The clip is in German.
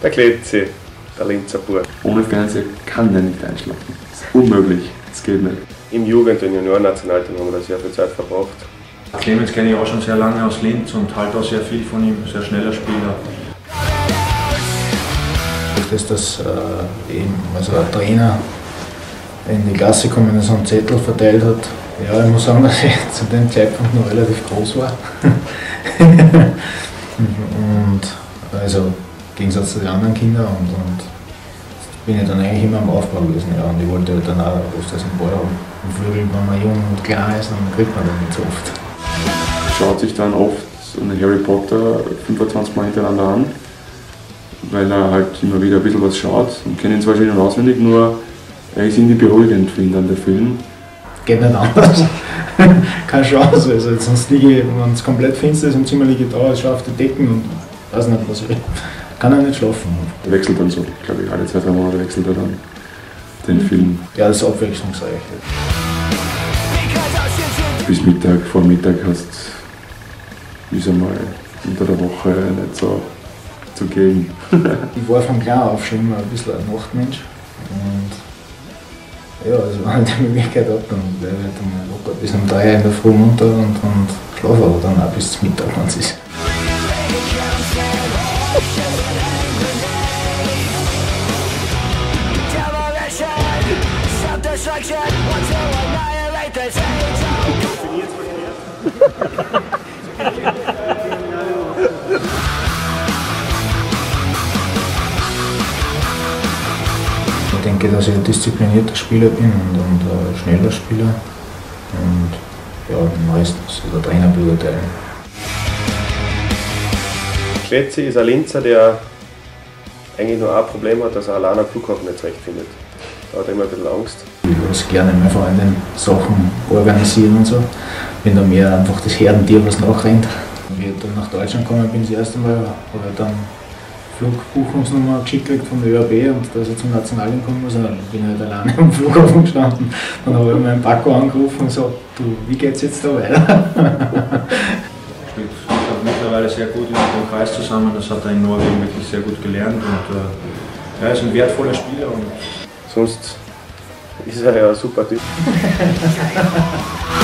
Der Kletzi, der Linzer Bub. Ohne Fernseher kann er nicht einschlafen. Das ist unmöglich, das geht nicht. Im Jugend- und Juniorennationalteam haben wir da sehr viel Zeit verbracht. Clemens kenne ich auch schon sehr lange aus Linz und halte auch sehr viel von ihm, sehr schneller Spieler. Dass also ein Trainer in die Klasse gekommen ist und einen Zettel verteilt hat. Ja, ich muss sagen, dass ich zu dem Zeitpunkt noch relativ groß war. Und also im Gegensatz zu den anderen Kindern und bin ich dann eigentlich immer am Aufbau gewesen. Ja, und ich wollte dann auch öfters einen Ball haben. Und Vögel, wenn man jung und klein ist, dann kriegt man das nicht so oft. Schaut sich dann oft einen Harry Potter 25 Mal hintereinander an, weil er halt immer wieder ein bisschen was schaut und kennt ihn zwar schon auswendig, nur er ist irgendwie beruhigend für ihn dann der Film. Geht nicht anders. Keine Chance. Also sonst liege ich, wenn es komplett finster ist im Zimmer, liege ich da, schaue auf die Decken und weiß nicht, was ich. Kann er nicht schlafen. Er wechselt dann so, glaube ich, alle 2-3 Monate wechselt er dann den Film. Ja, das ist abwechslungsreich. Bis Mittag, vor Mittag hast ist einmal unter der Woche nicht so zu gehen. Ich war von klein auf schon immer ein bisschen ein Nachtmensch. Und ja, also wenn ich die Möglichkeit habe, dann bleibe ich dann locker bis um 3 Uhr in der Früh munter und schlafe aber dann auch bis zum Mittag, wenn es ist. Ich denke, dass ich ein disziplinierter Spieler bin und ein schneller Spieler. Und ja, den Rest soll der Trainer beurteilen. Kletzi ist ein Linzer, der eigentlich nur ein Problem hat, dass er allein am Flughafen nicht zurechtfindet. Da hat er immer ein bisschen Angst. Ich lasse gerne meine Freundin Sachen organisieren und so. Bin da mehr einfach das Herdentier, was nachrennt. Wie ich dann nach Deutschland gekommen bin, das erste Mal, habe ich dann Flugbuchungsnummer geschickt gekriegt von der ÖAB und da ist er zum Nationalteam gekommen, also bin ich halt alleine am Flughafen gestanden. Dann habe ich meinen Paco angerufen und gesagt, du, wie geht's jetzt da weiter? Spielt mittlerweile sehr gut in dem Kreis zusammen, das hat er in Norwegen wirklich sehr gut gelernt und er ist ein wertvoller Spieler. Und Sonst ist er ja ein super Typ.